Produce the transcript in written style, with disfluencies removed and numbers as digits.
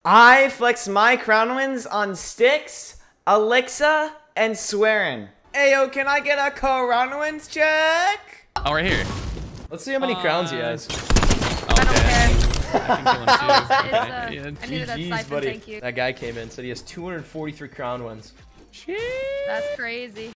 I flex my crown wins on Sticks, Alixxa, and Swearin'. Ayo, can I get a crown wins check? Oh, right here. Let's see how many crowns he has. Okay. I don't care. I can kill him too. I needed that GG's, siphon, buddy. thank you. That guy came in, said he has 243 crown wins. Shit. That's crazy.